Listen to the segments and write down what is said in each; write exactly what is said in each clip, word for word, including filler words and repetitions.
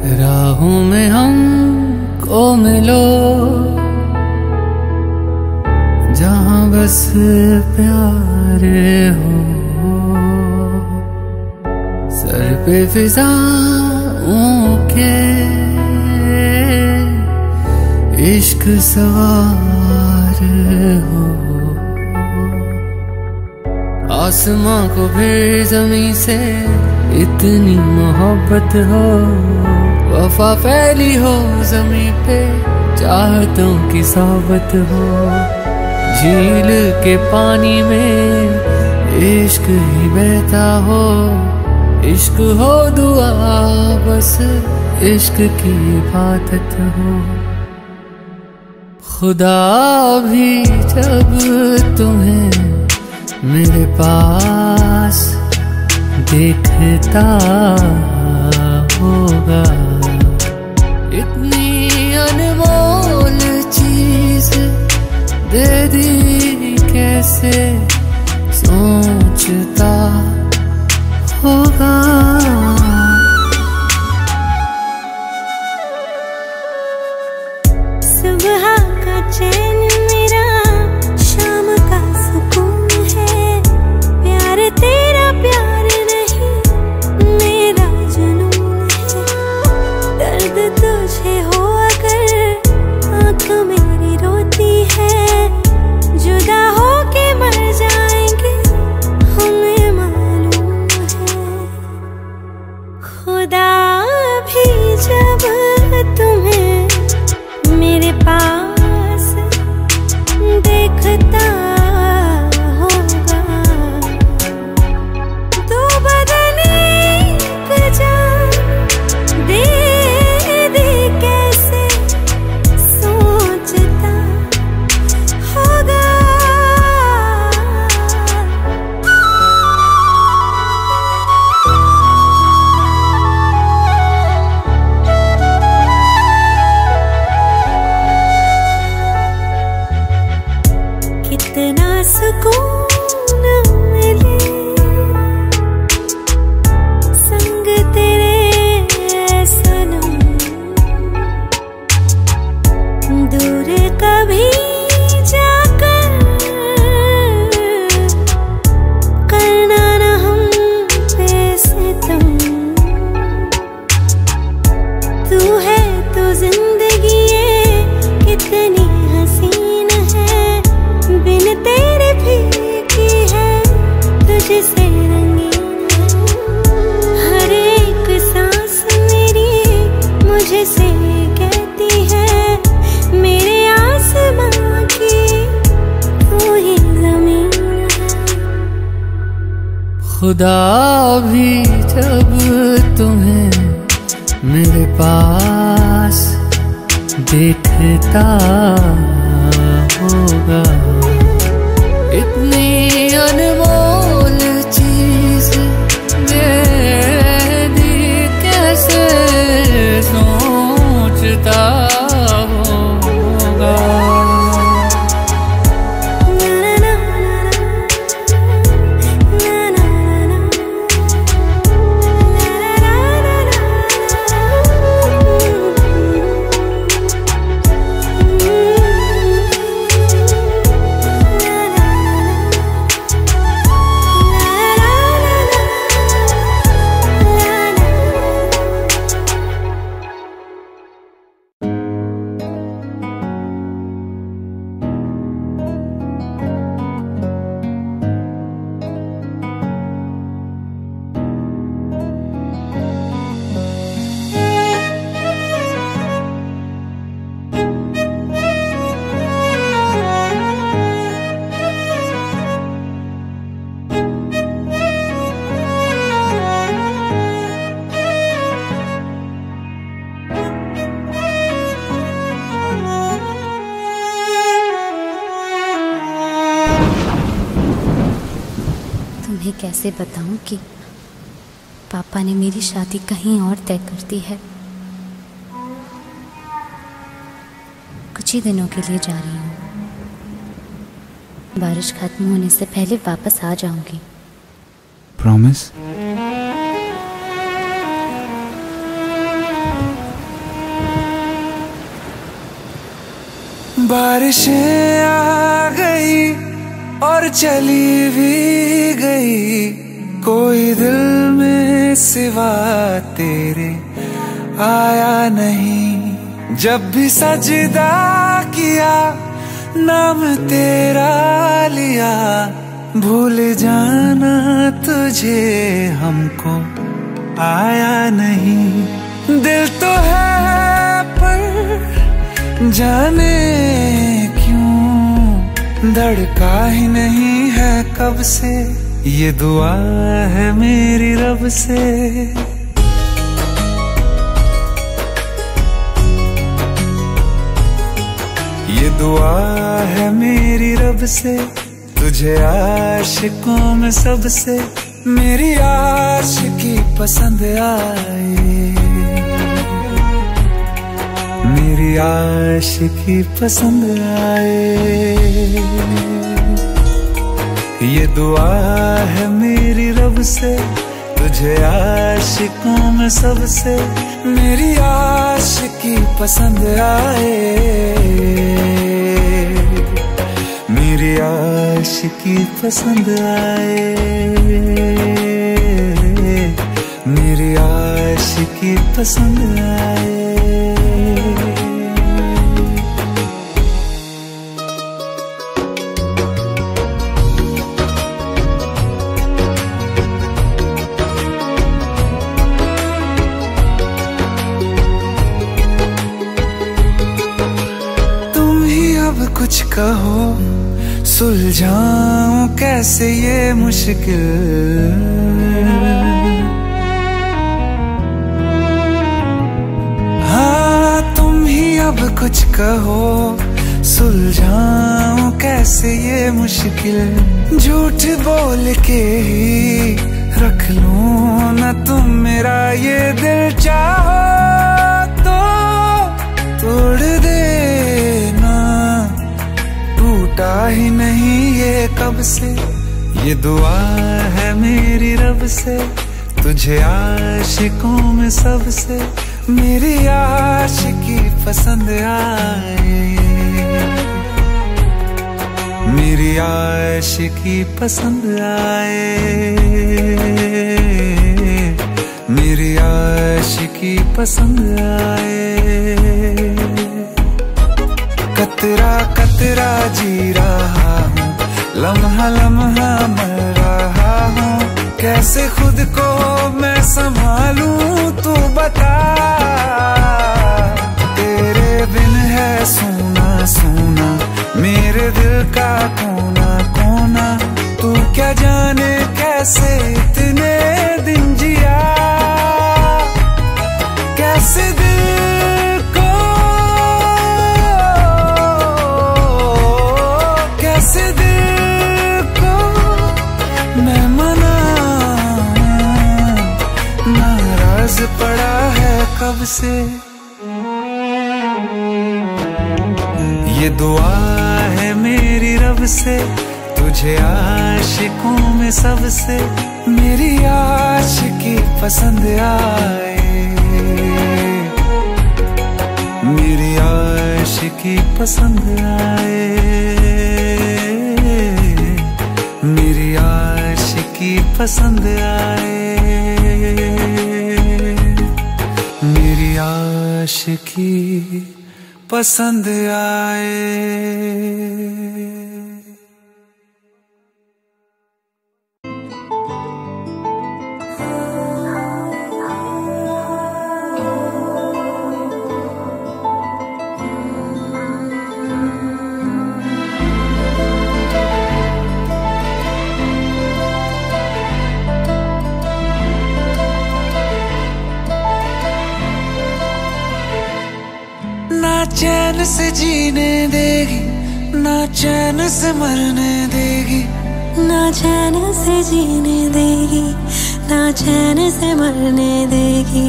राहों में हमको मिलो जहां बस प्यार हो, सर पे फिजाओं के इश्क सवार हो। आसमां को भी ज़मीं से इतनी मोहब्बत हो, वफा फैली हो ज़मीं पे चाहतों की सोबत हो। झील के पानी में इश्क ही बहता हो, इश्क हो दुआ बस इश्क की इबादत हो। खुदा भी जब तुम्हें मेरे पास देखता होगा, इतनी अनमोल चीज दे दी कैसे सोचता होगा। सुबह का चैन मेरा शाम का सुकून है, प्यार तेरा प्यार नहीं मेरा जुनून है। दर्द तुझे हो अगर आँख मेरी रोती है, जुदा हो के मर जाएंगे हमें मालूम है। खुदा भी जब तुम्हें मेरे पास देखता होगा, तो बदने को जान दे दे कैसे सोचता होगा। कितना सुकून मिले संग तेरे सनम, दूर कभी जाकर करना न हम पे सितम। तू है तो जिंदगी ये कितनी हसीन है, बिन तेरे फीकी है तुझसे रंगीन है। हर एक सांस मेरी मुझे से कहती है मेरे आसमां की तू ही ज़मीन है। खुदा भी जब तुम्हें मेरे पास देखता होगा, इतनी अनमोल चीज दे दी कैसे सोचता होगा। तुम्हें कैसे बताऊं कि पापा ने मेरी शादी कहीं और तय कर दी है। कुछ ही दिनों के लिए जा रही हूँ, बारिश खत्म होने से पहले वापस आ जाऊंगी। प्रॉमिस? बारिशें आ गई और चली भी गई, कोई दिल में सिवा तेरे आया नहीं। जब भी सजदा किया नाम तेरा लिया, भूल जाना तुझे हमको आया नहीं। दिल तो है पर जाने क्यों धड़का ही नहीं है कब से, ये दुआ है मेरी रब से। ये दुआ है मेरी रब से, तुझे आशिकों में सबसे मेरी आशिकी पसंद आए, मेरी आशिकी पसंद आए। ये दुआ है मेरी रब से, तुझे आशिकों में सबसे मेरी आशिकी पसंद आए, मेरी आशिकी पसंद आए, मेरी आशिकी पसंद आए। कुछ कहो सुलझाऊं कैसे ये मुश्किल, हाँ तुम ही अब कुछ कहो सुलझाऊं कैसे ये मुश्किल। झूठ बोल के ही रख लूं ना तुम मेरा ये दिल, चाहो तो तोड़ देना, टूटा ही नहीं ये कब से। ये दुआ है मेरी रब से, तुझे आशिकों में सबसे मेरी आशिकी पसंद आए, मेरी आशिकी पसंद आए, मेरी आशिकी पसंद आए। कतरा कतरा जी रहा हूँ, लम्हा लम्हा मर रहा हूँ, कैसे खुद को मैं संभालूं तू बता। तेरे बिन है सूना सूना मेरे दिल का कोना कोना, तू क्या जाने कैसे इतने दिन जिया, कैसे दिल को कैसे दिल को मैं मनाऊं, नाराज पड़ा है कब से। ये दुआ है मेरी रब से, तुझे आशिकों में सबसे मेरी आशिकी पसंद आए, मेरी आशिकी पसंद आए, मेरी आशिकी पसंद आए, मेरी आशिकी पसंद आए। ना चैन से जीने देगी, ना चैन से मरने देगी, ना चैन से जीने देगी, ना चैन से मरने देगी।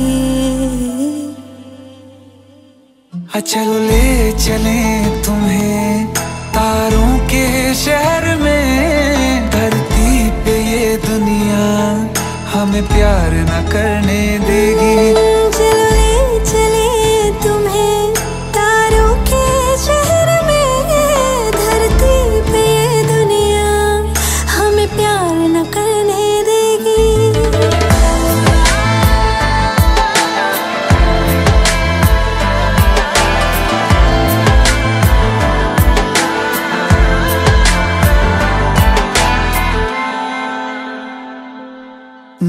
चलो ले चले तुम्हें तारों के शहर में, धरती पे ये दुनिया हमें प्यार न करने देगी। चलो ले चले तुम्हें तारों के शहर में,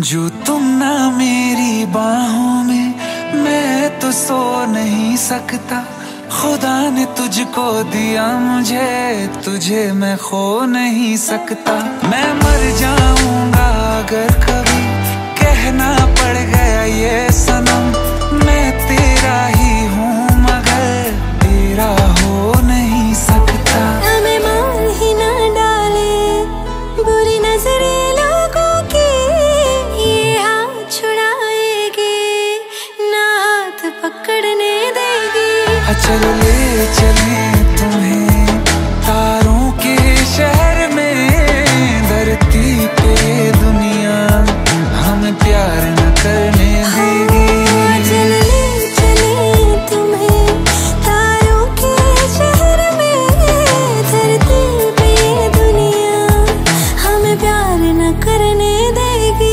जो तुम ना मेरी बाहों में, मैं तो सो नहीं सकता। खुदा ने तुझको दिया मुझे, तुझे मैं खो नहीं सकता। मैं मर जाऊंगा अगर कभी कहना पड़ गया ये सनम, मैं तेरा ही हूँ मगर तेरा हो नहीं सकता। हमें मार ही ना डाले बुरी नजरे लोगों की, ये हाथ छुड़ाएगी ना हाथ पकड़ने देगी। चल ले चले तुम्हें तारों के शहर में, धरती पे दुनिया हमें प्यार न करने देगी। चल ले चले तुम्हें तारों के शहर में, धरती पे दुनिया हमें प्यार न करने देगी।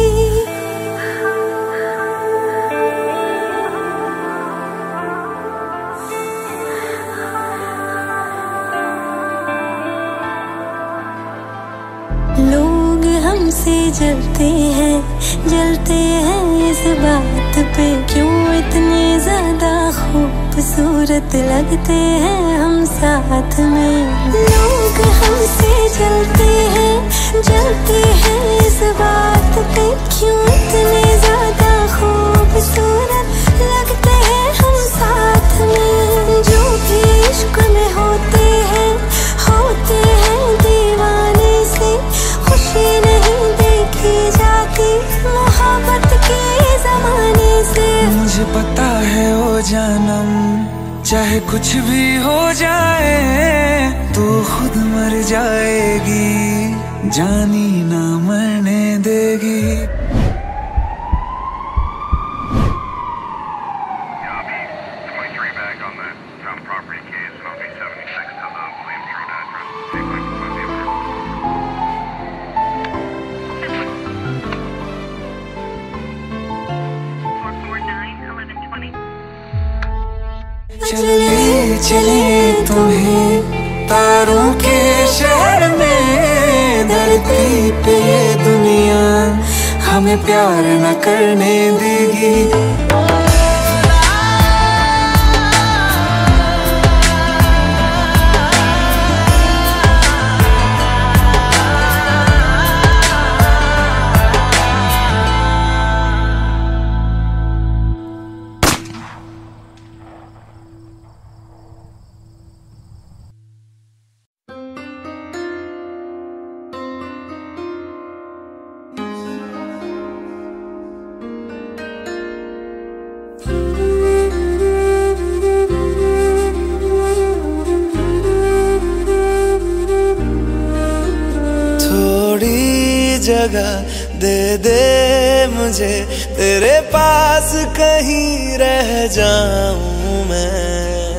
लोग हमसे जलते हैं, जलते हैं इस बात पे, क्यों इतने ज्यादा खूबसूरत लगते हैं हम साथ में। लोग हमसे जलते हैं, जलते हैं इस बात पे, क्यों इतने ज्यादा खूबसूरत लगते हैं हम साथ में। जो भी इश्क में होते हैं, होते हैं दीवाने से, खुशी नहीं देखी जाती मोहब्बत के जमाने से। मुझे पता है ओ जानम, चाहे कुछ भी हो जाए तू खुद मर जाएगी, जानी ना मरने देगी। चले चले तुम्हें तारों के शहर में, धरती पे ये दुनिया हमें प्यार न करने देगी। जगह दे दे मुझे, तेरे पास कहीं रह जाऊं मैं।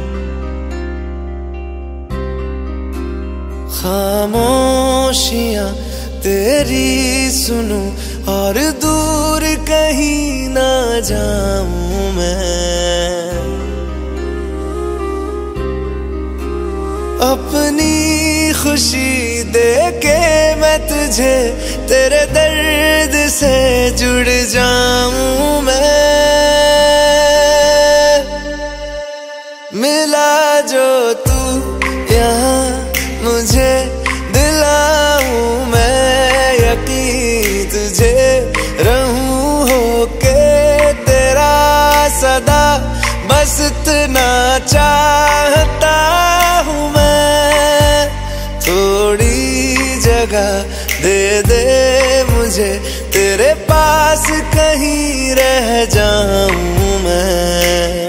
खामोशियां तेरी सुनूं और दूर कहीं ना जाऊं मैं। अपनी खुशी दे के मैं तुझे, तेरे दर्द से जुड़ जाऊं मैं। मिला जो तू यहाँ मुझे, दिलाऊं मैं यकीन तुझे, रहूं होके तेरा सदा, बस इतना चाहता हूँ मैं। थोड़ी जगह दे दे मुझे, तेरे पास कहीं रह जाऊं मैं।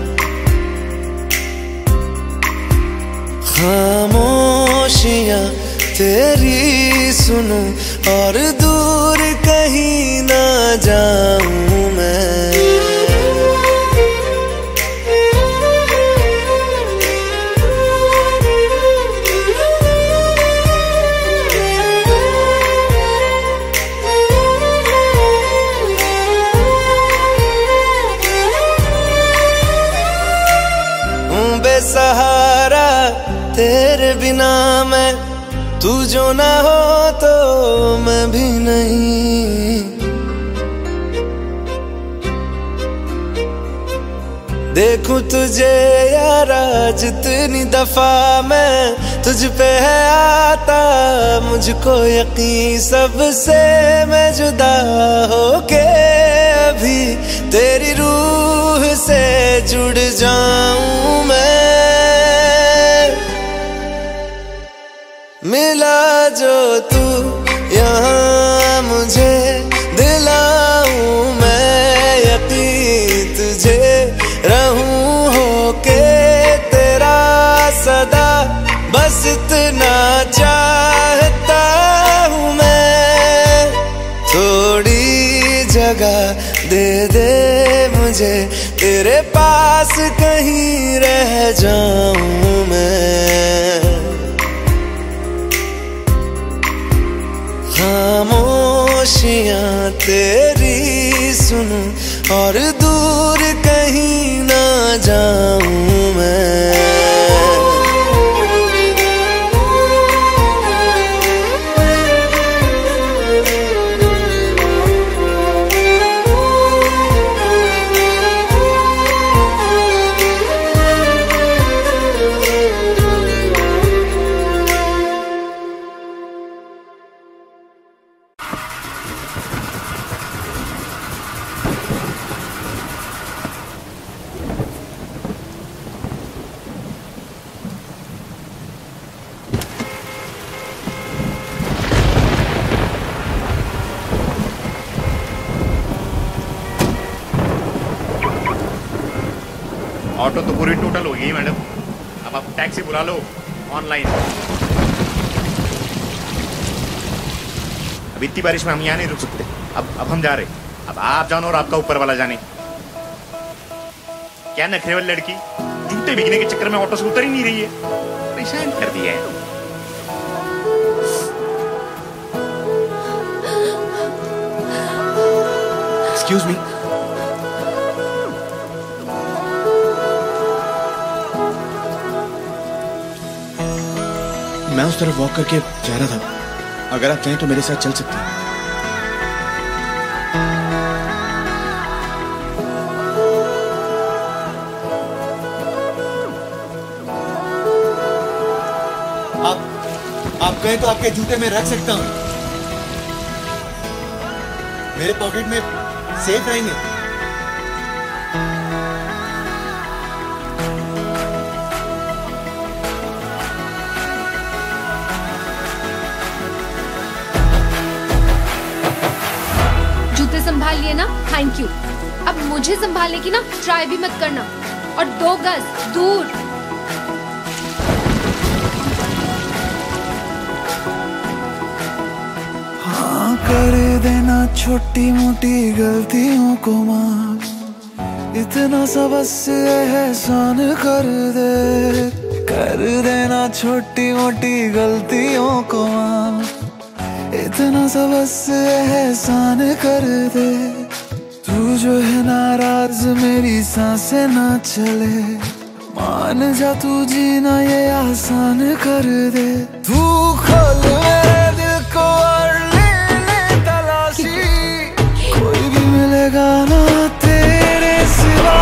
खामोशियां तेरी सुनूं और दूर कहीं ना जाऊं मैं। सहारा तेरे बिना मैं, तू जो ना हो तो मैं भी नहीं। देखूं तुझे यारा जितनी दफा मैं तुझ पे है आता, मुझको यकीन सबसे मैं जुदा होके अभी तेरी रूह से जुड़ जाऊं मैं। मिला जो तू यहाँ मुझे दिलाऊं मैं यकीन तुझे रहूं होके तेरा सदा, बस इतना चाहता हूँ मैं। थोड़ी जगह दे दे मुझे तेरे पास, कहीं रह जाऊं मैं। खामोशियां तेरी सुनूं और दूर कहीं ना जाऊं मैं। ऑटो तो पूरी टोटल हो गई मैडम, अब आप टैक्सी बुला लो ऑनलाइन। अब इतनी बारिश में हम यहाँ नहीं रुक सकते, अब अब हम जा रहे। अब आप जानो और आपका ऊपर वाला जाने। क्या नखरे वाली लड़की जूते भीगने के चक्कर में ऑटो से उतर ही नहीं रही है, परेशान कर दिया है। एक्सक्यूज मी, मैं उस तरफ वॉक करके जा रहा था, अगर आप चाहें तो मेरे साथ चल सकते हैं। आप आप कहें तो आपके जूते में रख सकता हूं, मेरे पॉकेट में सेफ रहेंगे। संभाल लिए ना, थैंक यू। अब मुझे संभालने की ना ट्राई भी मत करना, और दो गज दूर। हाँ कर देना छोटी मोटी गलतियों को माफ, इतना सा बस एहसान कर दे। कर देना छोटी मोटी गलतियों को माफ, इतना सा बस एहसान कर दे। तू जो है नाराज मेरी सांसें ना चले, मान जा तू जीना ये आसान कर दे। तू खोल मेरे दिल को और ले ले तलाशी, कोई भी मिलेगा ना तेरे सिवा।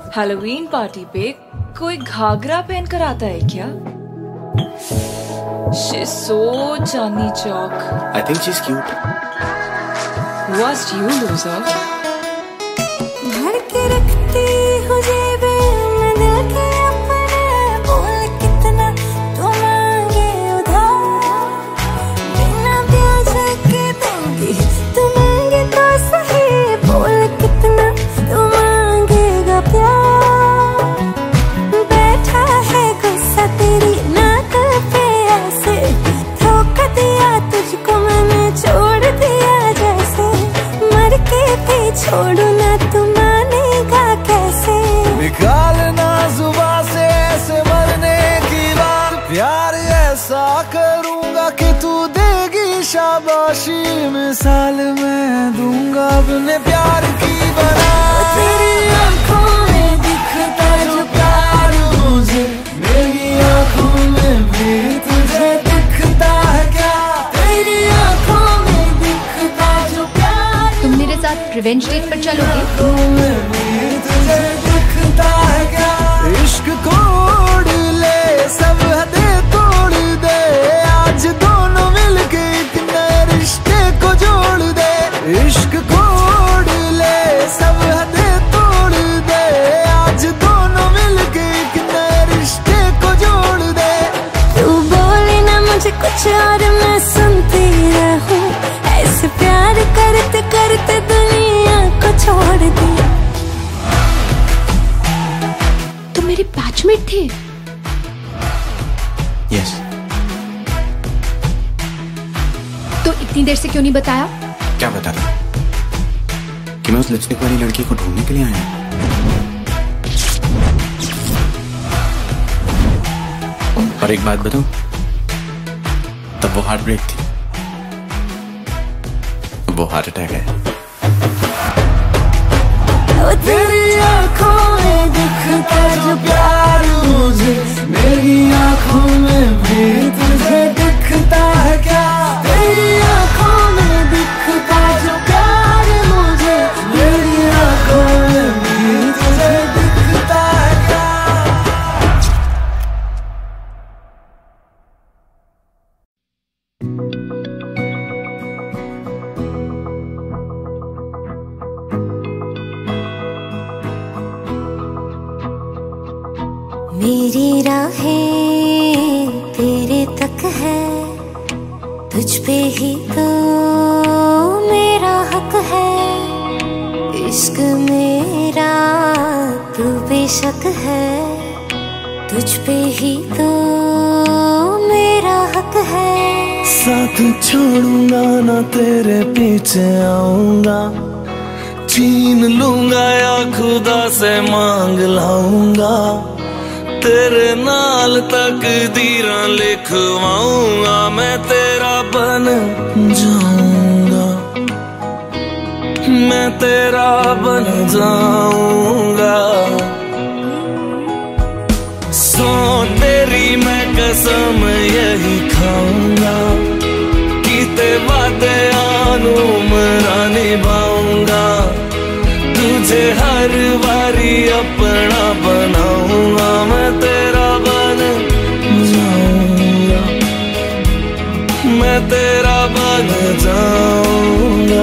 हैलोवीन पार्टी पे कोई घाघरा पहन कर आता है क्या? She's so Chandni Chowk. I think she's cute. Worst you, loser. भर के रखती हूँ जेबे में दिल के अपने, बोल कितना तू मांगे उधार, बिना ब्याज के दूंगी तू मांगे तो सही, बोल कितना तू मांगेगा प्यार। बैठा है गुस्सा तेरी नाक पे ऐसे, धोखा दिया तुझको मैंने छोड़ दिया जैसे, मर के भी छोड़ू ना तू मानेगा कैसे। निकालना जुबान से ऐसे मरने की बात, प्यार ऐसा करूंगा कि तू देगी शाबाशी, मिसाल मैं दूंगा अपने प्यार की बना। तेरी आंखों में दिखता जो प्यार मुझे, मेरी आंखों में भी तुझे दिखता है क्या? तेरी आंखों में दिखता जो प्यार। तुम मेरे साथ रिवेंज डेट पर चलोगे? तुझे दिखता है क्या? इश्क कोड ले सब हदें तोड़ दे, आज दोनों मिलके एक नए रिश्ते को जोड़ दे। इश्क कोड ले सब हदें तोड़ दे, आज दोनों मिलके एक नए रिश्ते को जोड़ दे। तू बोले ना मुझे कुछ और मैं सुनती रहूं, ऐसे प्यार करते करते दुनिया को छोड़ दिया। तुम मेरे बैचमेट थे? Yes. तो इतनी देर से क्यों नहीं बताया? क्या बता रहा कि मैं उस लिपस्टिक वाली लड़की को ढूंढने के लिए आया हूँ। और एक बात बताऊं, तब वो हार्ट ब्रेक थी, वो हार्ट अटैक है। तेरी आंखों में दिखता जो प्यार मुझे, मेरी आंखों में भी तुझे दिखता है क्या? तेरी आंखों में दिखता जो प्यार मुझे, मेरी आंखों में भी तुझे दिखता है क्या? मेरी राहें तेरे तक है, तुझ पे ही तो मेरा हक है। इश्क मेरा तू बेशक है, तुझ पे ही तो मेरा हक है। साथ छोड़ूंगा ना तेरे पीछे आऊंगा, छीन लूंगा या खुदा से मांग लाऊंगा, तेरे नाल तकदीरां लिखवाऊंगा, मैं तेरा बन जाऊंगा, मैं तेरा बन जाऊंगा। सौ तेरी मैं कसम यही खाऊंगा, कीते वादे आनू मरा निभाऊंगा, तुझे हर बारी अपना बनाऊंगा, मैं तेरा बन जाऊंगा, मैं तेरा बन जाऊंगा।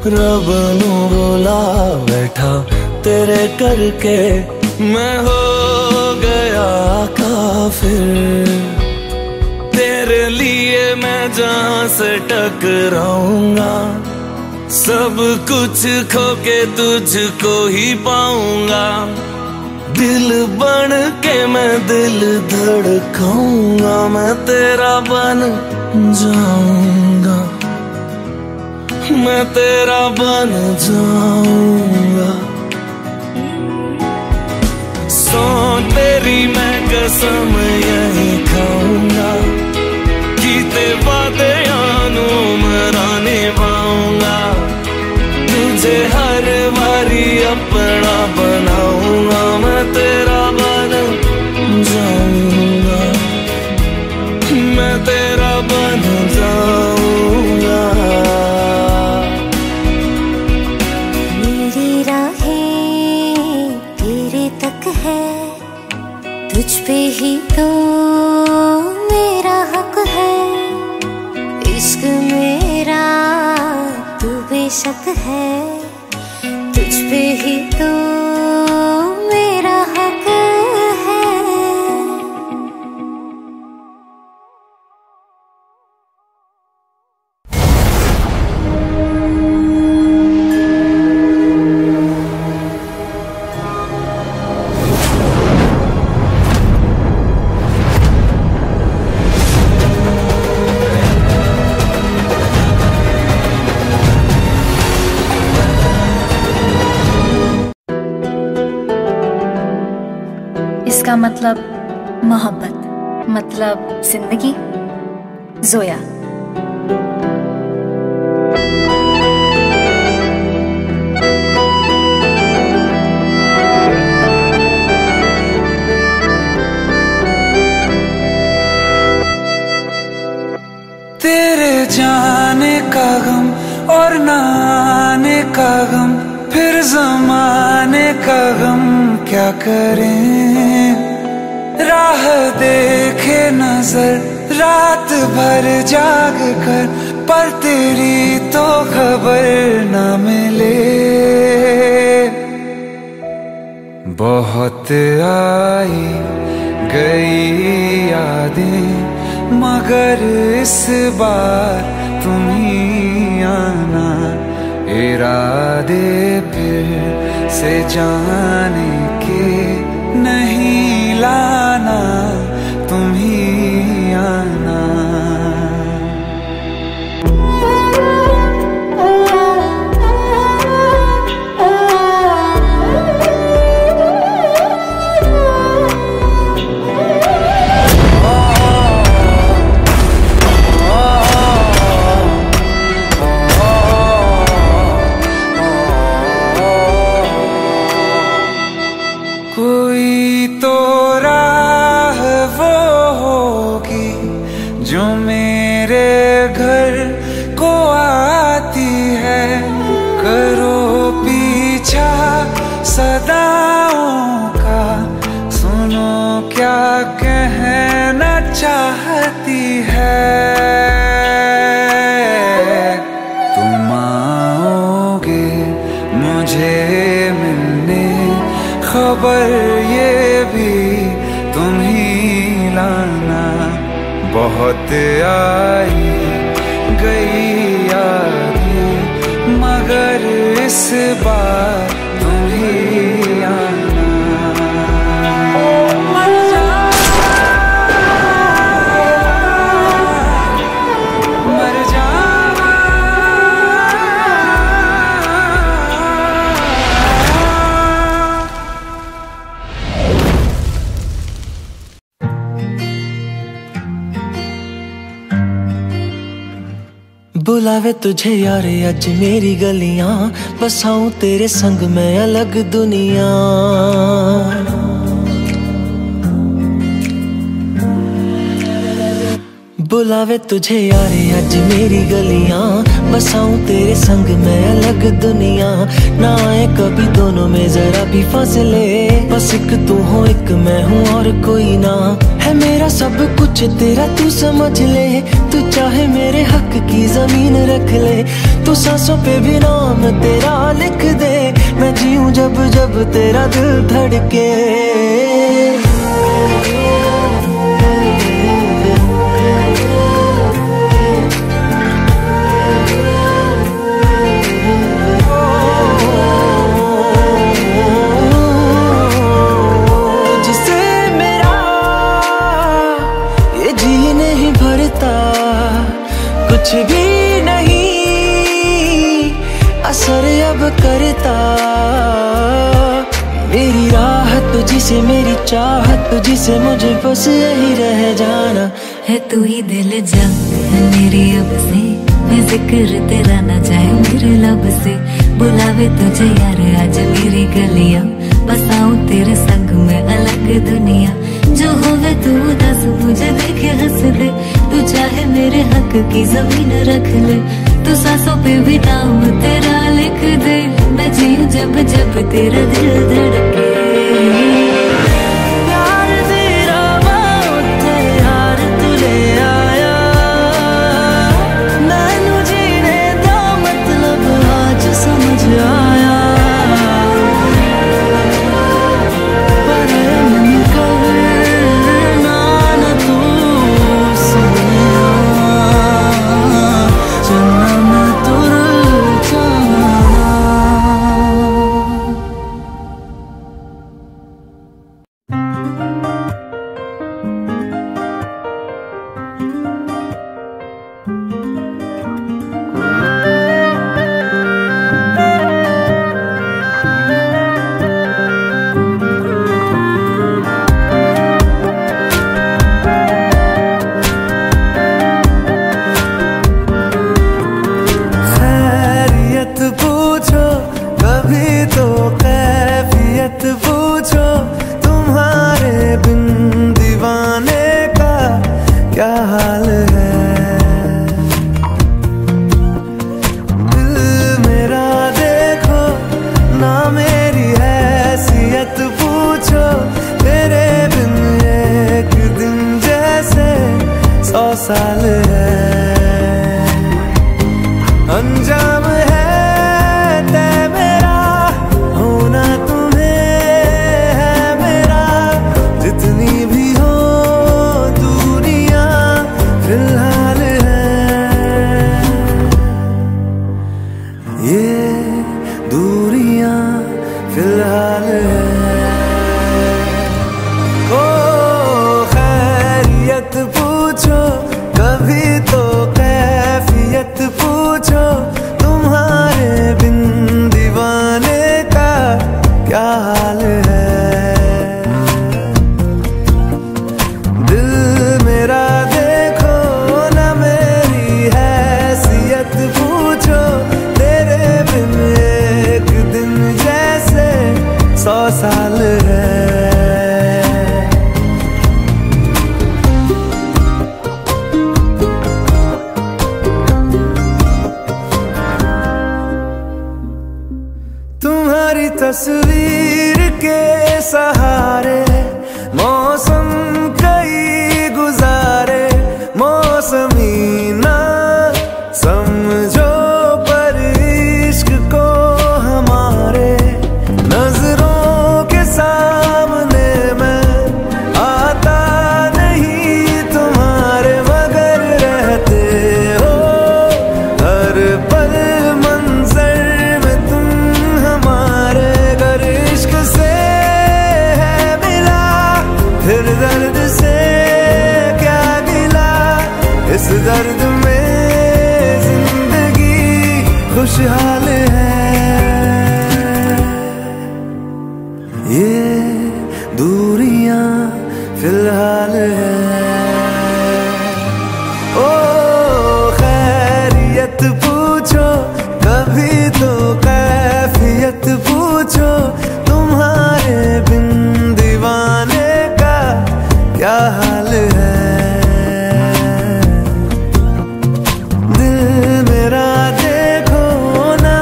रब नू बुला बैठा तेरे करके मैं हो गया काफिर। तेरे लिए मैं जहां से टकराऊंगा, सब कुछ खो के तुझको ही पाऊंगा। दिल बन के मैं दिल धड़काऊंगा, मैं तेरा बन जाऊंगा, मैं तेरा बन जाऊंगा। सो तेरी मैं कसम यही खाऊंगा, कीते वादे यानू मरा निभाऊंगा। तुझे हर बारी अपना बनाऊंगा, मैं तेरा बन जाऊंगा, मैं तेरा बन जाऊंगा। मेरी राहें तेरे तक है, तुझ पे ही तो मेरा हक है। इश्क मेरा तू बेशक है, तुझ पे ही तो मेरा हक है। इसका मतलब मोहब्बत, मतलब जिंदगी। जोया। तेरे जाने का गम और ना आने का गम, फिर जमाने का गम क्या करें। राह देखे नजर रात भर जाग कर, पर तेरी तो खबर न मिले। बहुत आई गई यादें, मगर इस बार तुम ही आना। इरादे फिर से जाने के नहीं लाना, तुम ही आना। कोई तो राह वो होगी जो मेरे घर को आती है। करो पीछा सदाओं का, सुनो क्या कहना चाहती है। तुम आओगे मुझे मिलने, खबर ये भी तुम ही लाना। बहुत आई गई यादें, मगर इस बार तुम ही आना। मर जावा बुलावे तुझे यारे अज मेरी गलियां, बसाऊं तेरे संग मैं अलग दुनिया। बुलावे तुझे यारे अज मेरी गलियां, बसाऊं तेरे संग मैं अलग दुनिया। ना आए कभी दोनों में जरा भी फासले, बस एक तू हो एक मैं हूँ और कोई ना। है मेरा सब कुछ तेरा तू समझ ले, तू चाहे मेरे हक की जमीन रख ले। तू सांसों पे भी नाम तेरा लिख दे, मैं जीऊं जब जब तेरा दिल धड़के। जिसे मेरा ये जी नहीं भरता, कुछ भी नहीं असर अब करता। मेरी राहत तुझसे, मेरी चाहत तुझसे, मुझे बस यही रह जाना है। तू ही दिल जा है मेरी अब से, मैं जिक्र तेरा ना जाए मेरे लब से। बुलावे तुझे यार आज मेरी गलियां, बसाऊं तेरे संग में अलग दुनिया। जो होवे तू दस मुझे देखे हंस दे, तू चाहे मेरे हक की जमीन रख ले। तू सांसों पे भी नाम तेरा लिख दे, मैं जीऊं जब जब तेरा दिल धड़के। प्यार तेरा बहुत यार तू ले आया, मैनू जीने दा मतलब आज समझ आया। पर मन करना न तू सुनिया, चलना मैं तुर जाना। खैरियत पूछो कभी तो कैफियत पूछो, तुम्हारे बिन दीवाने का क्या हाल है। दिल मेरा देखो ना मेरी हैसियत पूछो, तेरे बिन एक दिन जैसे सौ साल है। अंजाम है तय मेरा, होना तुम्हें है मेरा। जितनी भी हो दूरियां फिलहाल है, ये दूरियां फिलहाल है। ओ खैरियत पूछो कभी तो कैफियत पूछो, तुम्हारे बिन दीवाने का क्या हाल है। दिल मेरा देखो ना मेरी हैसियत पूछो, तेरे बिन एक दिन जैसे सौ साल है। तुम्हारी तस्वीर के सहारे मौसम कई गुजारे, मौसमी ना समझो पर इश्क को हमारे। नजरों के सामने मैं आता नहीं तुम्हारे, मगर रहते हो हर पल मंजर में तुम हमारे। अगर इश्क से है मिला फिर दर्द से क्या गिला, इस दर्द में जिंदगी खुशहाल है। ये दूरियां फिलहाल है। ओ खैरियत पूछो कभी तो कैफियत पूछो, तुम्हारे बिन दीवाने का क्या हाल है। दिल मेरा देखो ना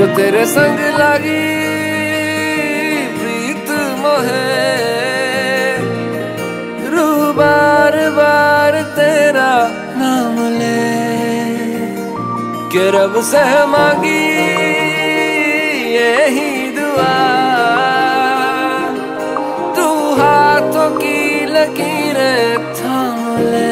जो तेरे संग लागी प्रीत मोहे, रूह बार बार तेरा नाम ले, के रब से मांगी यही दुआ, तू हाथों की लकीरें थाम ले।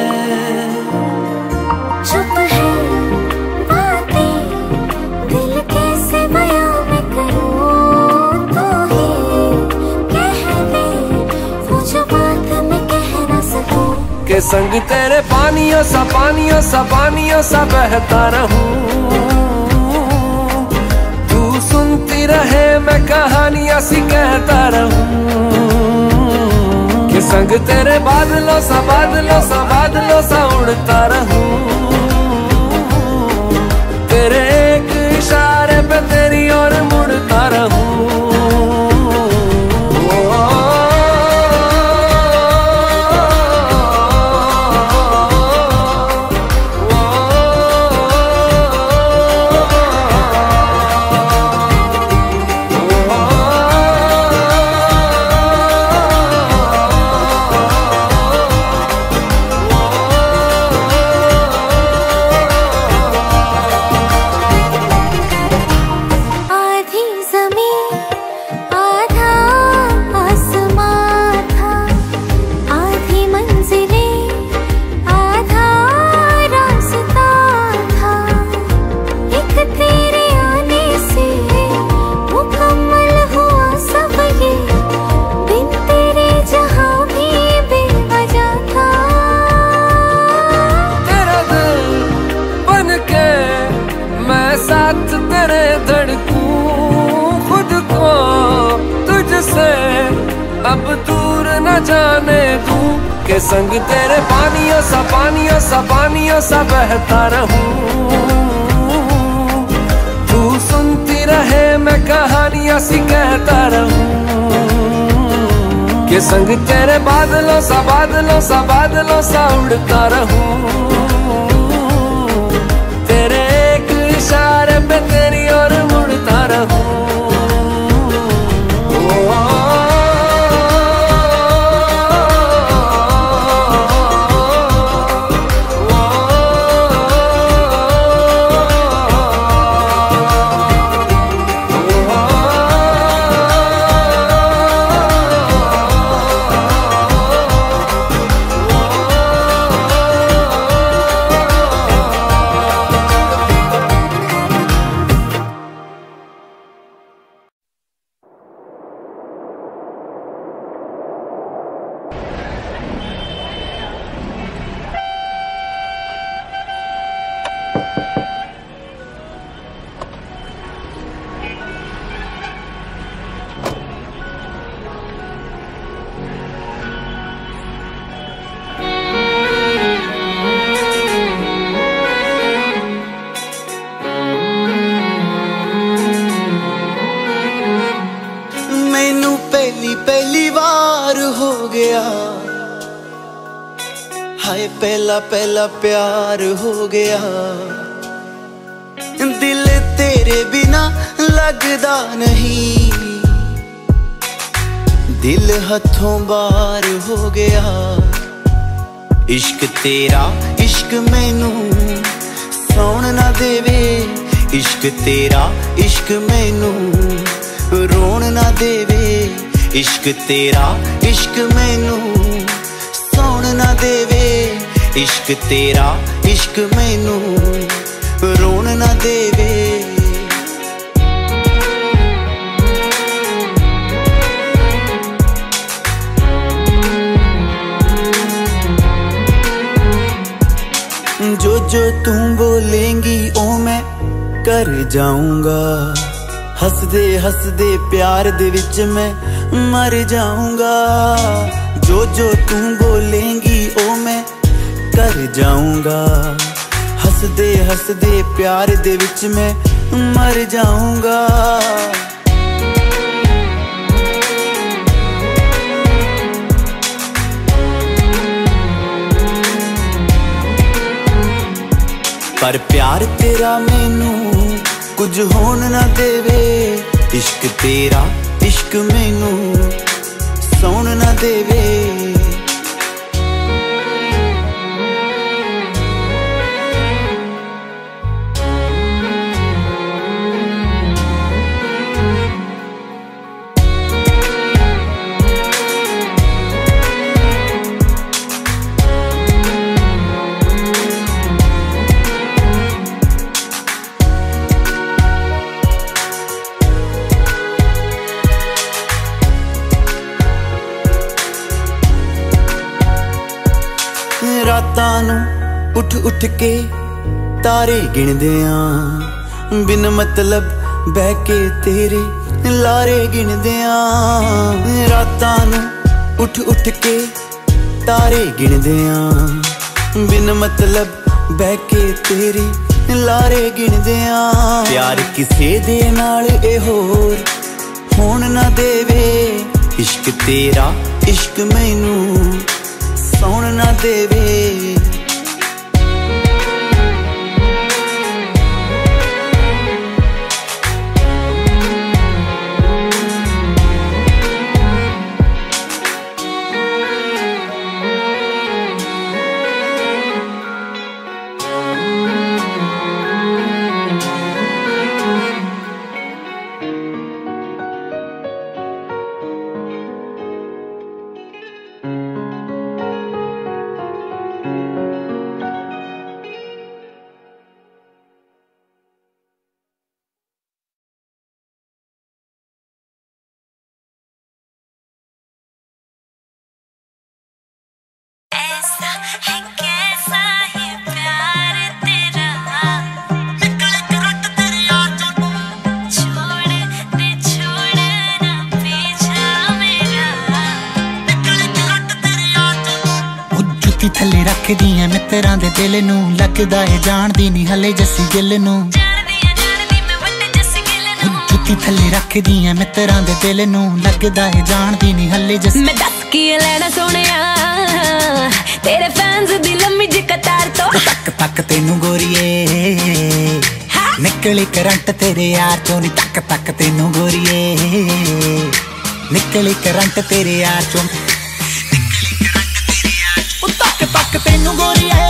चुप है बातें, दिल कैसे बयां मैं करूं, तो ही कह दे वो जो बात मैं कह ना सकूं। के संग तेरे पानियों सा पानियों सा पानियों सा बहता रहूं, तू सुनती रहे मैं कहानियां सी कहता रहूं। के संग तेरे बादलों सा बादलों सा बादलों सा उड़ता रहूं, तेरे एक इशारे पे तेरी ओर मुड़ता रहूं। अब दूर न जाने दूं, के संग तेरे पानियों सा पानियों सा पानियों सा बहता रहूं, तू सुनती रहे मैं कहानियां सी कहता रहूं। के संग तेरे बादलों सा बादलों सा बादलों सा उड़ता रहूं, तेरे एक इशारे पे तेरी ओर मुड़ता रहूं। पहला पहला प्यार हो गया, दिल तेरे बिना लगदा नहीं, दिल हथों बार हो गया। इश्क तेरा इश्क मैनू सौण ना देवे, इश्क तेरा इश्क मैनू रोण ना देवे, इश्क तेरा इश्क मैनू सौण ना देवे, इश्क तेरा इश्क मैनू रोण ना देवे। जो जो तू बोलेंगी ओ मैं कर जाऊंगा, हसदे हसदे प्यार दे विच मैं मर जाऊंगा। जो जो तू बोलेंगी ओ मैं कर जाऊंगा, हसदे हसदे प्यार दे विच मैं मर जाऊंगा। पर प्यार तेरा मैनू कुछ होन ना देवे। इश्क तेरा इश्क मैनू सौन ना देवे। रातां नूं उठ उठ के तारे गिणदे आं, बिन मतलब बह के तेरे लारे गिणदे आं। रातां नूं उठ उठ के तारे गिणदे आं, बिन मतलब बह के तेरे लारे गिणदे आं। प्यार किसे दे नाल ए होर होण ना देवे। इश्क तेरा इश्क मैनू सौन ना देवे। थले रख दिया मित्रां दे दिल नूं, लगदा है जानदी नहीं हले जस्सी गिल नूं। जुत्ती थले रख दिया मित्रां दे दिल नूं, लगदा है जानदी नहीं हले जस्सी। मैं दस की लेना सोनिया तेरे फैंस दी लम्मी जी कतार तो। तक तक तेनू गोरिए निकली करंट तेरे यार चों नी। तक तक तेनू गोरिए निकली करंट तेरे यार चों। तक तेनू गोरिए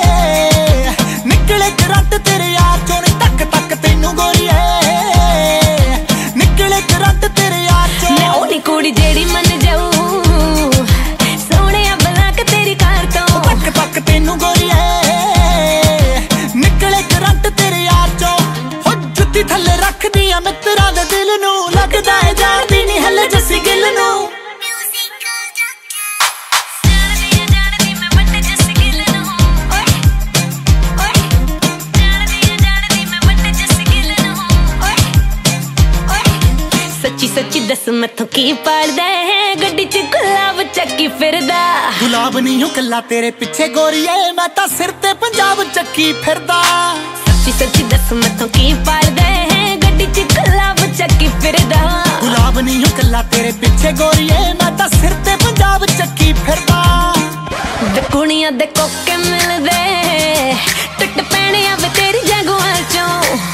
निकले करंट तेरे यार चों नी। तक तक तेनू गोरिए निकले करंट तेरे यार चों। मैं ओनी कुड़ी जेड़ी मन जाऊं सोने बना के तेरी कार तो। तक तक तेनू गोरिए निकले करंट तेरे यार चों। हो जुत्ती थले रख दिया मित्रां दे दिल नूं, लगदा है जानदी नहीं हले जस्सी गिल नूं। सच्ची दस मैथों की पालदा है गड्डी च गुलाब चक्की फिरदा। गुलाब नहीं हूं कल्ला तेरे पीछे गोरिए, मैं तां सिर ते पंजाब चक्की फिरदा। सच्ची सच्ची दस मैथों की पालदा है गड्डी च गुलाब चक्की फिरदा। गुलाब नहीं हूं कल्ला तेरे पीछे गोरिए, मैं तां सिर ते पंजाब चक्की फिरदा। वे कुड़ियां दे कोके मिलदे टुट पैणे आवे तेरी जगुआं चों।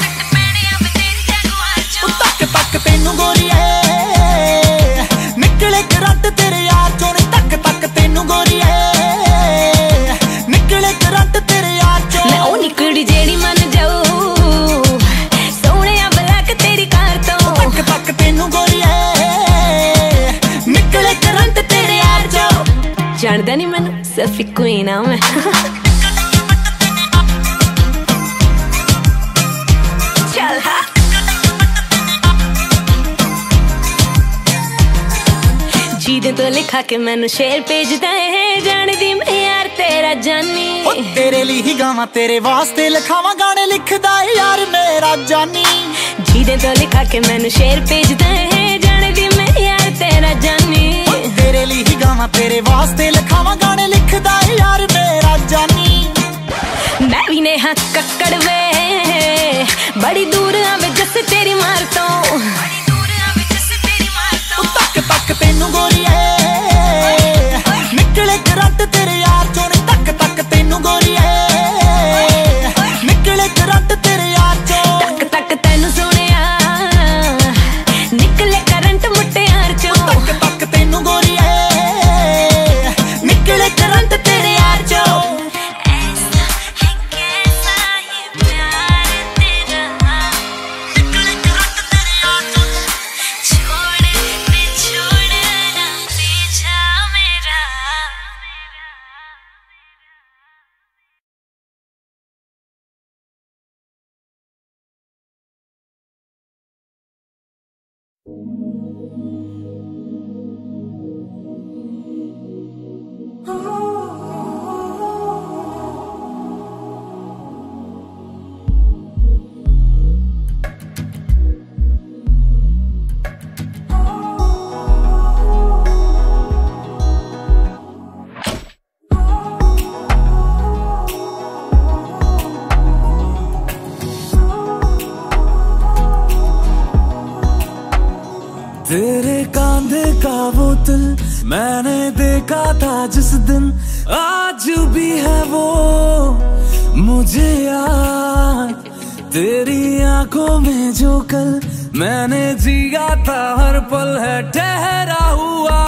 तक तक तेनू गोरिए निकले करंट तेरे यार चों नी। तक तक तेनू गोरिए निकले करंट तेरे यार चों। मैं ओनी कुड़ी जेड़ी मन जाऊं सोने बला के तेरी कार तो। तक तक तेनू गोरिए निकले करंट तेरे यार चों। जानदा नहीं मैनू सिर्फ इक्को ही नाम है। चल हाँ जीदे तो लिखा के मैनू शेर भेजदा है, जानदी मैं यार तेरा जानी। ओ तेरे लिए ही गावां तेरे वास्ते लिखावां गाने लिखदा है यार मेरा जानी। जीदे तो लिखा के मैनू शेर भेजदा है, जानदी मैं यार तेरा जानी। ओ तेरे लिए ही गावां तेरे वास्ते लिखावां गाने लिखदा है यार मेरा जानी। मैं भी नेहा कक्कड़ वे बड़ी दूर आवे जस तेरी मार तो। तक तक तेनू गोरिए निकले करंट तेरे यार चों नी। तक तक तेनू गोरिए निकले करंट तेरे यार चों। तक तक तेनू कांधे का वो दिल मैंने देखा था जिस दिन, आज भी है वो मुझे याद। तेरी आंखों में जो कल मैंने जिया था, हर पल है ठहरा हुआ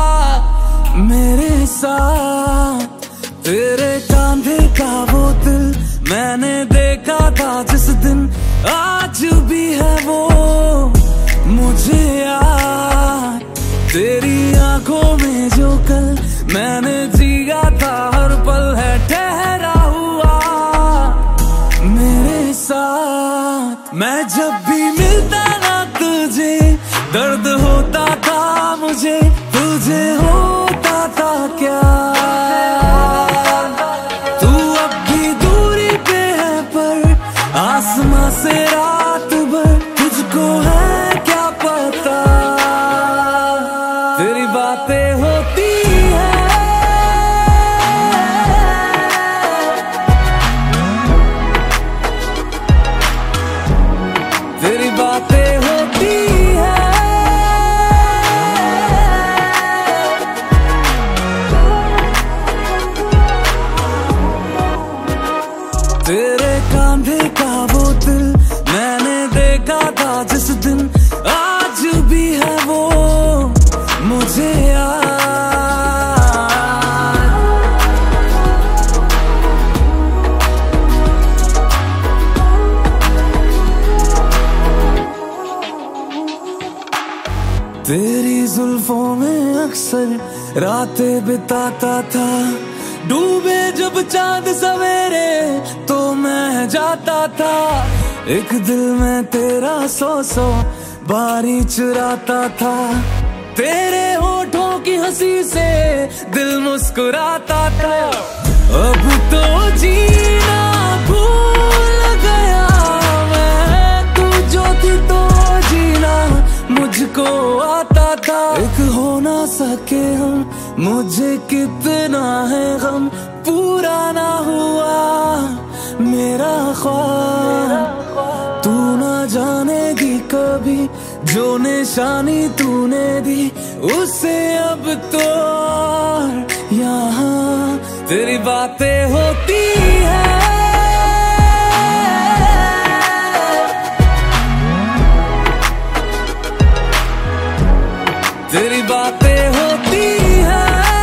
मेरे साथ। तेरे कांधे का वो दिल मैंने देखा था जिस दिन, आज भी है वो मुझे याद। तेरी आंखों में जो कल मैंने जिया था, हर पल है ठहरा हुआ मेरे साथ। मैं जब भी मिलता ना तुझे, दर्द होता था मुझे, तुझे होता था क्या? तू अब भी दूरी पे है पर आसमां से रात भर तुझको है क्या पता। तेरी बातें होती है, तेरी बातें होती है। तेरे कांधे का वो दिल मैंने देखा था जिस दिन, आज भी है वो मुझे याद। तेरी जुल्फों में अक्सर रातें बिताता था, डूबे जब चांद सवेरे तो मैं जाता था। एक दिल में तेरा सौ सौ बारी चुराता था, तेरे होठों की हंसी से दिल मुस्कुराता था। अब तो जीना भूल गया मैं, तू जो थी तो जीना मुझको आता था। एक हो ना सके हम, मुझे कितना है गम, पूरा ना हुआ मेरा ख्वाब। तू ना जानेगी कभी जो निशानी तूने दी, उसे अब तो यहाँ तेरी बातें होती है। तेरी बातें होती है।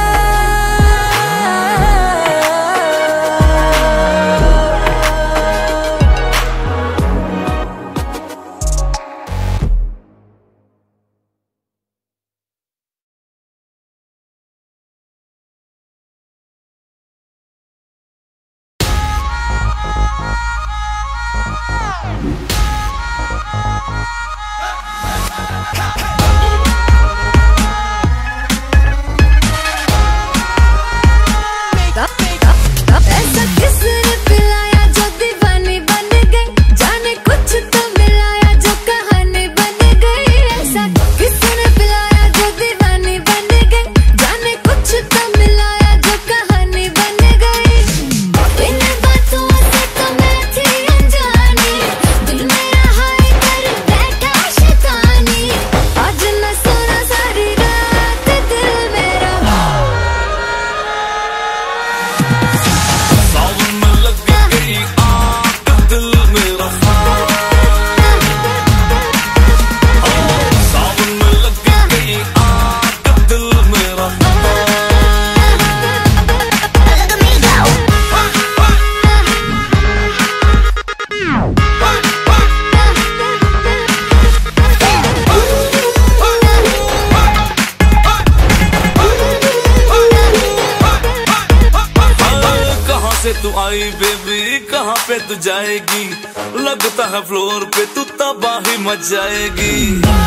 बेबी कहाँ पे तू जाएगी, लगता है फ्लोर पे तू तबाही मच जाएगी।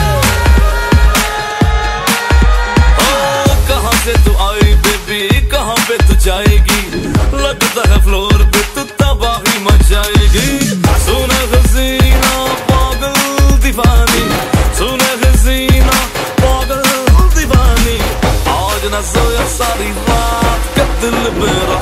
ओ कहाँ से तू आई बेबी, कहाँ पे तू जाएगी, लगता है फ्लोर पे तू तबाही मच जाएगी। सुने हसीना पागल दीवानी, सुने हसीना पागल दीवानी, आज न सोया सारी रात के दिल मेरा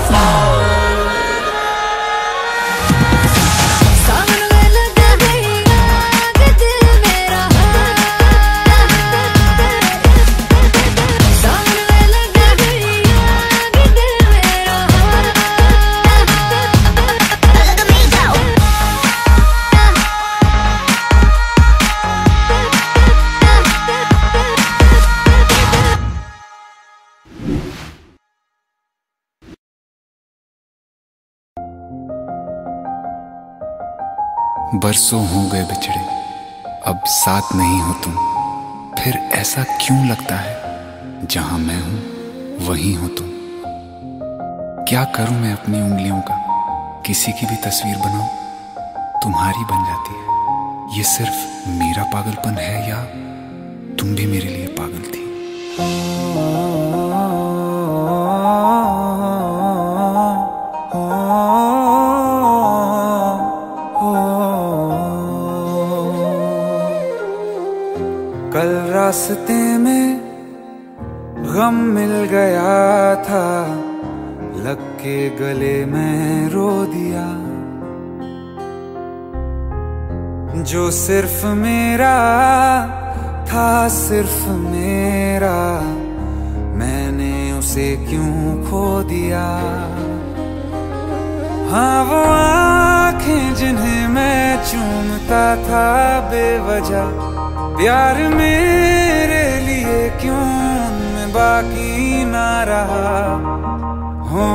बरसों हो गए बिछड़े, अब साथ नहीं हो तुम। फिर ऐसा क्यों लगता है जहां मैं हूं वहीं हो तुम। क्या करूं मैं अपनी उंगलियों का, किसी की भी तस्वीर बनाऊं तुम्हारी बन जाती है। ये सिर्फ मेरा पागलपन है या तुम भी मेरे लिए पागल थी। कल रास्ते में गम मिल गया था, लग के गले में रो दिया। जो सिर्फ मेरा था, सिर्फ मेरा, मैंने उसे क्यों खो दिया। हाँ वो आँखें जिन्हें मैं चूमता था बेवजह, प्यार मेरे लिए क्यों उनमें बाकी ना रहा। हो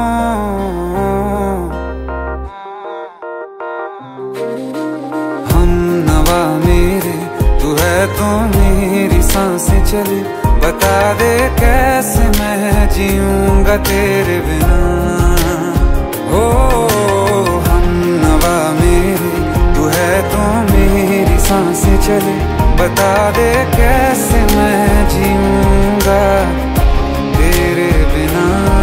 हम नवा मेरे, तू है तो मेरी सांसें चले। बता दे कैसे मैं जीऊंगा तेरे बिना। हो हम नवा मेरे, तू है तो मेरी सांसें चले। बता दे कैसे मैं जीऊंगा तेरे बिना।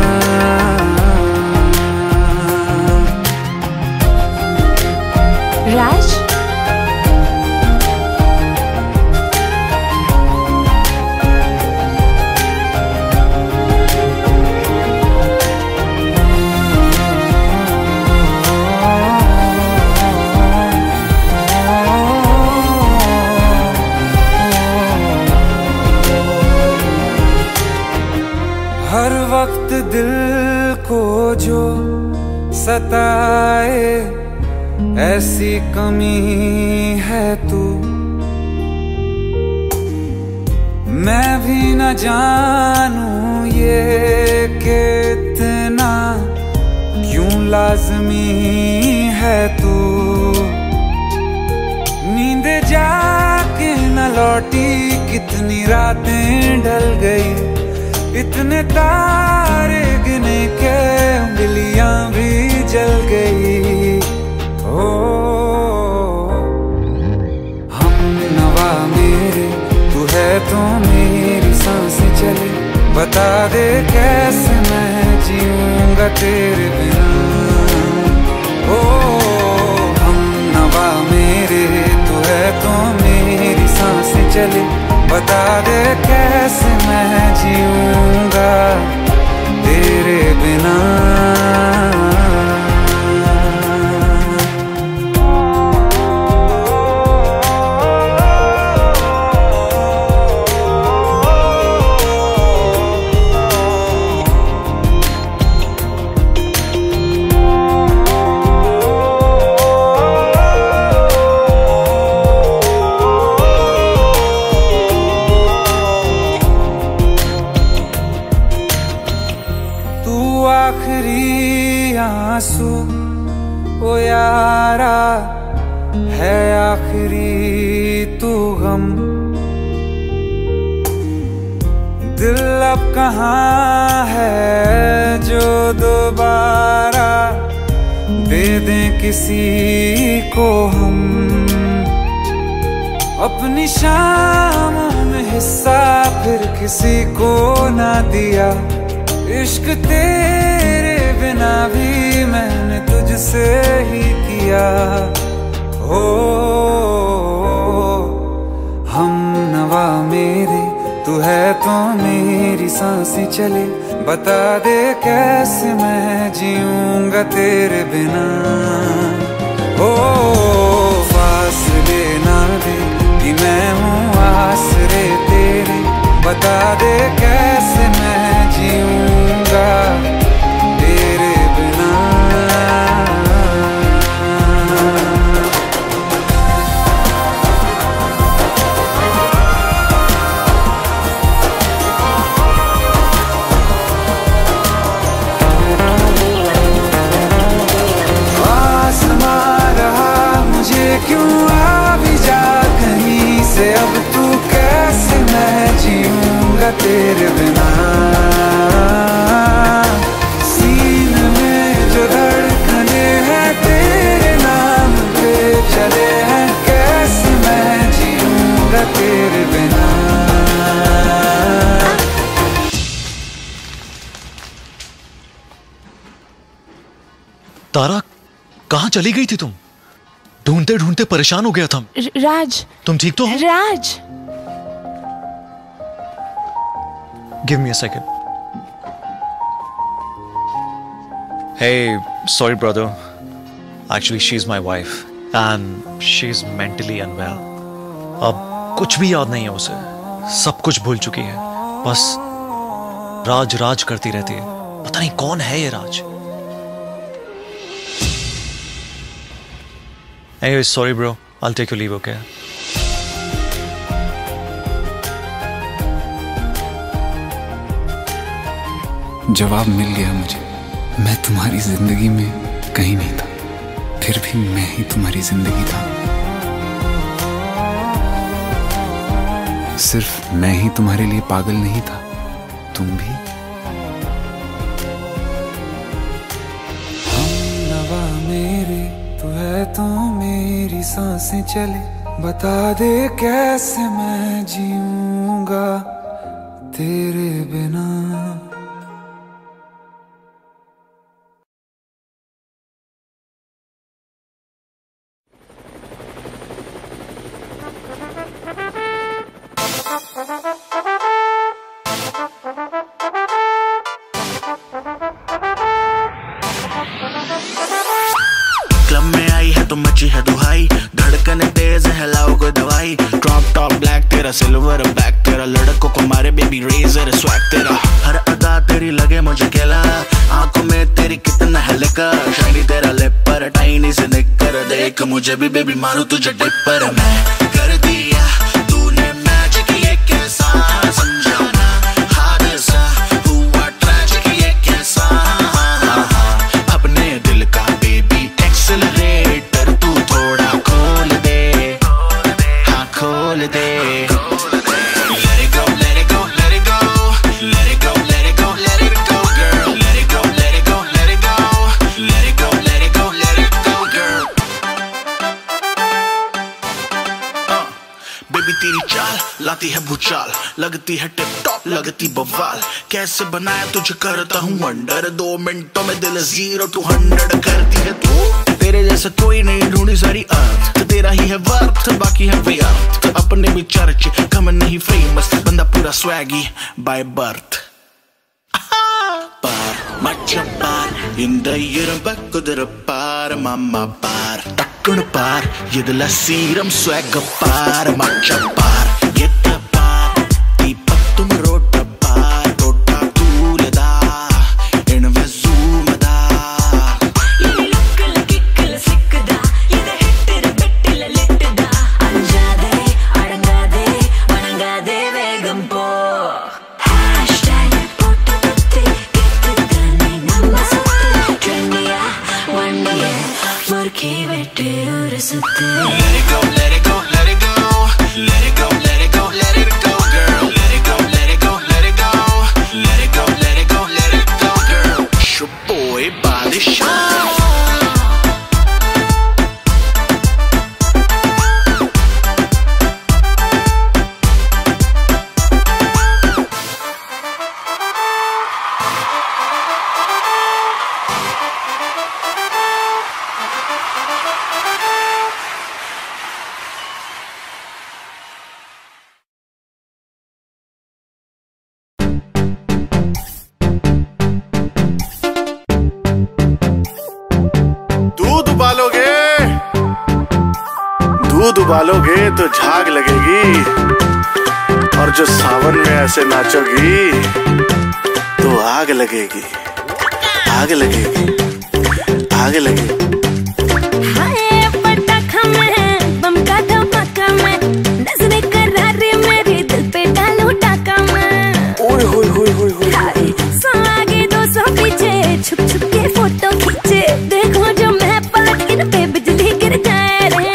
राज, हर वक्त दिल को जो सताए, ऐसी कमी है तू। मैं भी न जानूं ये कि इतना क्यों लाज़मी है तू। नींद जाके न लौटी, कितनी रातें ढल गई। इतने तारे गिने के उंगलियां भी जल गई। ओ हम नवा मेरे, तू है तो मेरी सांसें चले। बता दे कैसे मैं जीऊंगा तेरे बिना। ओ हम नवा मेरे, तू है तो मेरी सांसें चले। बता दे कैसे मैं जीऊंगा तेरे बिना। आखिरी आंसू ओ यारा है, आखिरी तू गम। दिल अब कहाँ है जो दोबारा दे दें किसी को हम। अपनी शामों में हिस्सा फिर किसी को ना दिया। इश्क तेरे बिना भी मैंने तुझसे ही किया। हो हम नवा मेरे, तू है तो मेरी सांसें चले। बता दे कैसे मैं जीऊंगा तेरे बिना। ओ फासले ना दे कि मैं हूँ आसरे तेरे। बता दे कैसे मैं जीऊंगा तेरे बिना। आसमां रहा मुझे तेरे बिना। सीने में जो धड़कने हैं तेरे नाम पे चले हैं, कैसे मैं जीऊंगा तेरे बिना। तारा, कहाँ चली गई थी तुम? ढूंढते ढूंढते परेशान हो गया था। राज, तुम ठीक तो हो? Raj, give me a second. Hey, sorry brother. Actually, she's my wife and she's mentally unwell. अब कुछ भी याद नहीं है उसे, सब कुछ भूल चुकी है, बस राज राज करती रहती है। पता नहीं कौन है ये राज। Anyway, sorry bro. I'll take your leave, okay? जवाब मिल गया मुझे। मैं तुम्हारी जिंदगी में कहीं नहीं था, फिर भी मैं ही तुम्हारी जिंदगी था। सिर्फ मैं ही तुम्हारे लिए पागल नहीं था, तुम भी। हमनवा मेरे तू है तो मेरी सांसें चले, बता दे कैसे मैं जीऊंगा तेरे बिना। क्लब में आई है तो मची है दुहाई, धड़कन तेज है लाओ कोई दवाई। ड्रॉप टॉप ब्लैक तेरा, सिल्वर बैक तेरा, लड़कों को मारे बेबी रेजर स्वैग तेरा। हर अदा तेरी लगे मुझे केला, आंखों में तेरी कितना है लेकर। शाइनी तेरा लिप पर टाइनी से निकर, देख मुझे भी बेबी मारू तुझे डिपर। मैं कर दिया तूने मैजिक, ये कैसा समझाना हादसा हुआ ट्रैजिक, ये कैसा अपने दिल का बेबी एक्सेलरेटर तू थोड़ा खोल दे, हाँ खोल दे। Let it go, let it go, let it go, let it go, let it go, let it go, girl. Let it go, let it go, let it go, let it go, let it go, let it go, girl. Uh, baby तेरी चाल लाती है भूचाल, लगती है tip top लगती बवाल। कैसे बनाया तुझे करता हूँ वंडर, दो मिनटों में दिल जीरो टू हंड्रेड करती है तू। तेरे जैसा कोई नहीं ढूंढी सारी अर्थ, तेरा ही है वर्थ बाकी है व्यर्थ। तो अपने भी चर्च कम नहीं फेमस, बंदा पूरा स्वैगी बाय बर्थ। पार मच्चा पार इंदयरंब कुदर पार मामा पार टक्कण पार यदला सीरम स्वैग पार मच्चा पार यत्ता पार दीपत्तुम रोट पार रोटा तूलदा इनवे zooमदा ये लुक्कल किक्कल सिक्कदा ये हिट्टर बेट्टिल लिट्टदा अंजादे अडंगादे वणंगादे वेगम पो Let it go, let it go, let it go, let it go, let it go, let it go, girl. Let it go, let it go, let it go, let it go, let it go, let it go, girl. Your boy body shine. दूध उबालोगे तो झाग लगेगी, और जो सावन में ऐसे नाचोगी तो आग लगेगी, आग लगेगी, आग लगेगी। हाय पटाखा में बम का धमाका में नजरे करारी मेरे दिल पे डालो टाका में। ओए होए होए होए होए सौ आगे दो सौ पीछे छुप छुप के फोटो खींचे, देखो जो मैं पलट इन पे बिजली गिर जाए रे।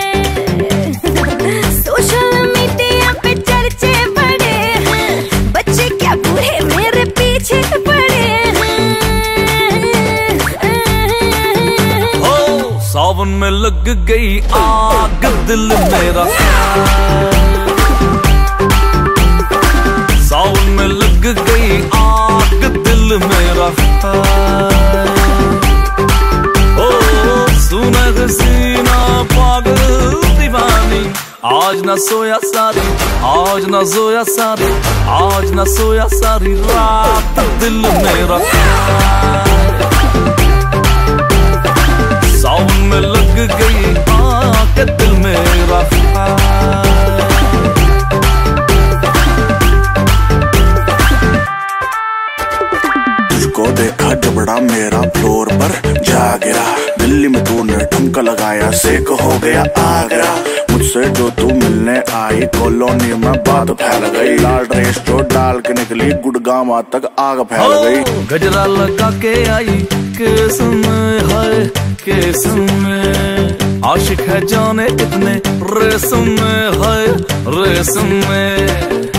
सोशल मीडिया पे चर्चे बड़े हैं, सावन में लग गई आग दिल मेरा, सावन में लग गई आग दिल मेरा। ओ सुना हसीना पागल दीवानी, आज न सोया सारी, आज न सोया सारी, आज न सोया सारी रात दिल मेरा। सावन में लग गई आग दिल मेरा। तुझको देखा जबड़ा मेरा फ्लोर पर जा गिरा, दिल्ली में तूने ठुमका लगाया सेक हो गया आगरा। मुझसे जो तू मिलने आई कॉलोनी में बात फैल गई, लाल ड्रेस जो डाल के निकली गुड़गांव तक आग फैल गई। गजरा लगा के आई केस में है केस में, आशिक है जाने कितने रेस में है रेस में।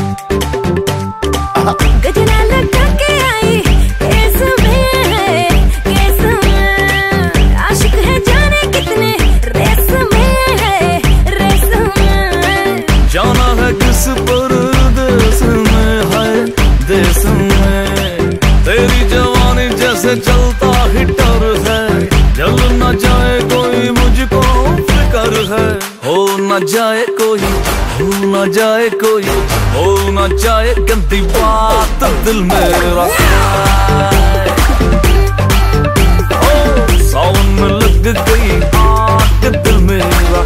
गजरा लगा के आई केस में है केस में, आशिक है जाने कितने रेस में है रेस में। जाना है किस परदेस में है देश में, तेरी जवानी जैसे चलता हीटर है, जल न जाए कोई मुझको फिक्र है। हो न जाए कोई, हो न जाए कोई, हो न जाए गंदी बात दिल मेरा। ओ सावन में लग गई आग दिल मेरा।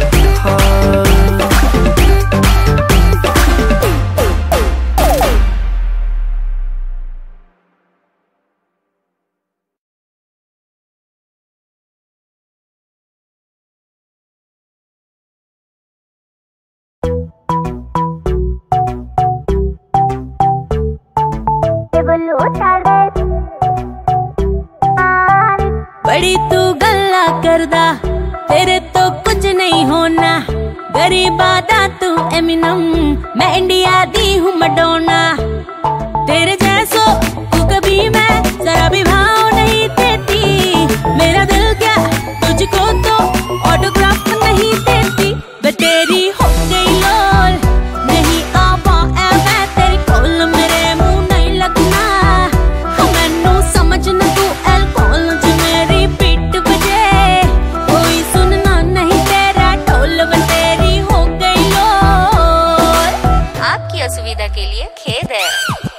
बड़ी तू गल्ला करदा, तेरे तो कुछ नहीं होना। गरीबादा तू एमिनम, मैं इंडिया दी हूँ मडोना। तेरे जैसो तू कभी मैं जरा भी भाव नहीं देती, मेरा दिल क्या तुझको तो ऑटोग्राफ नहीं देती। मैं तेरी हो गई लोल, नहीं आ पाए मैं तेरी कोल, मेरे मुंह नहीं लगना मैनू समझना तू एल्कोहल। जो मेरी पीठ बजे कोई सुनना नहीं तेरा ढोल, मैं तेरी हो गई लोल। आपकी असुविधा के लिए खेद है।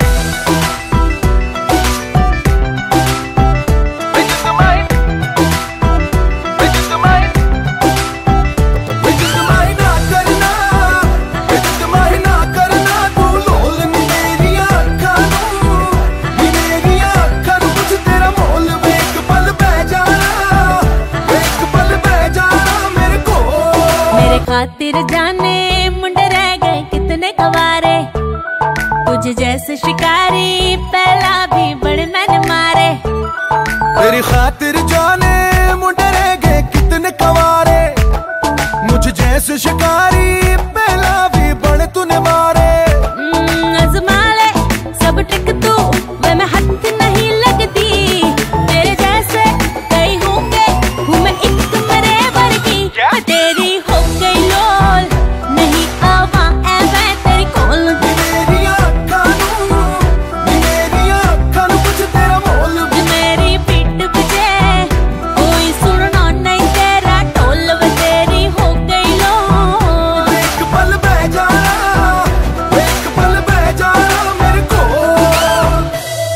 खातिर जाने मुंडे रह गए कितने कवारे, तुझे जैसे शिकारी पहला भी बड़े मैंने मारे। तेरी खातिर जाने मुंडे रह गए कितने कवारे, मुझे जैसे शिकारी पहला भी बड़े तूने मारे। आजमा ले सब ट्रिक तू, वे मैं हाथ नहीं लगती, तेरे जैसे कई होंगे हूँ मैं एक मेरे वर्गी। तेरी हो गई लोल, नहीं आवा ऐ मैं तेरी कोल। मेरी आँखां नू, मेरी आँखां नू कुछ तेरा मोल। मेरी पीठ बजे कोई सुनना नहीं तेरा ढोल, वे तेरी हो गई लोल। एक पल बह जाना, एक पल बह जाना मेरे कोल।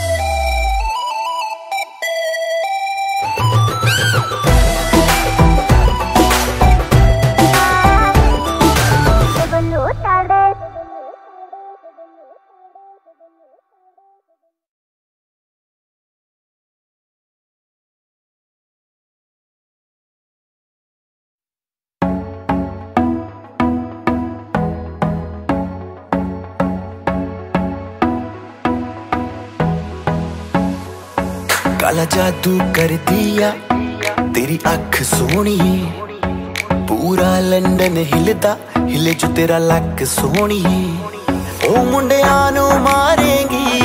काला जादू कर दिया तेरी अख सोनी, पूरा लंदन हिलदा हिले जो तेरा लक सोनी। ओ मुंडियां नू मारेंगी,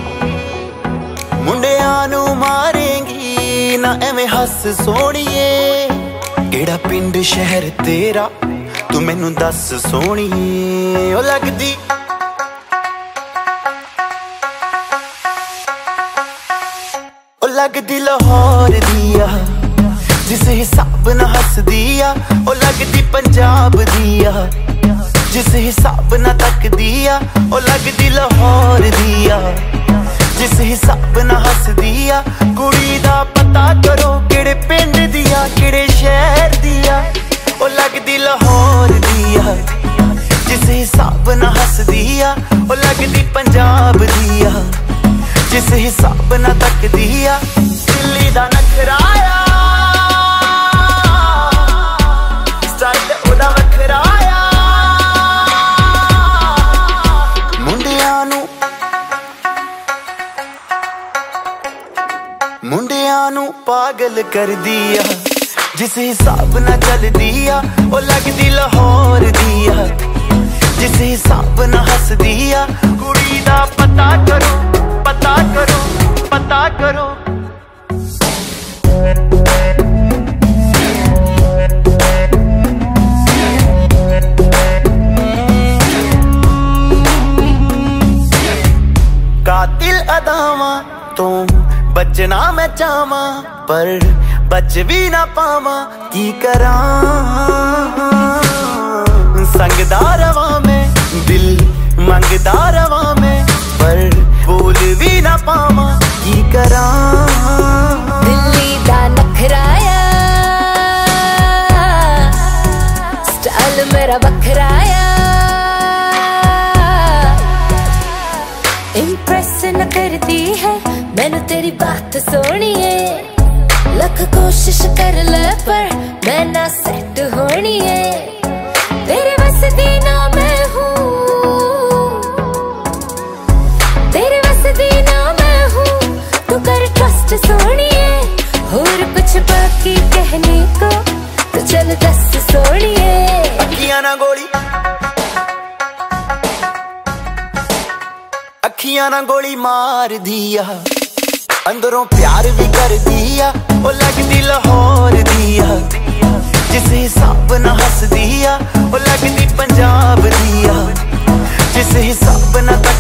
मुंडियां नू मारेंगी ना एवें हस सोनिए। पिंड शहर तेरा तू मैनू दस सोहणी ओ लगदी ओ लगदी लाहौर दिया जिस हिसाब ना हस दिया ओ लगदी पंजाब दिया जिस हिसाब ना तक दिया ओ लगदी लाहौर दिया जिस हिसाब ना हस दिया कुड़ी दा पता करो केड़े पिंड दिया केड़े शहर दिया ओ लगदी लाहौर दिया जिस हिसाब ना हस दिया ओ लगदी पंजाब दिया जिस हिसाब ना तक दिया दिल्ली दा नखराया स्टाइल ओदा वखराया मुंडियां नू मुंडियां नू पागल कर दिया जिस हिसाब ना चल दिया ओ लगदी लाहौर दिया जिस हिसाब ना हस दिया कुड़ी दा पता करो पता करो पता करो कातिल अदावां तो बचना मैं चाहवां पर बच भी ना पावां की करां संगदा रवां मैं दिल मंगदा रवां मैं पर बोल भी ना पावां की करां दिल्ली दा नखराया स्टाइल मेरा बखराया इम्प्रेस न करती है मैनू तेरी बात सोनी है लख कोशिश कर ले पर मैं ना सेट होनी है तेरे बस दी ना मैं हूँ तेरे बस दी ना मैं हूँ तू कर ट्रस्ट सोनिए और कुछ बाकी कहने को तो चल दस सोनिए अखियां ना गोली अखियां ना गोली मार दिया अंदरों प्यार भी कर दिया ओ लगदी लाहौर दिया जिस हिसाब ना हस दिया ओ लगदी पंजाब दिया जिस हिसाब ना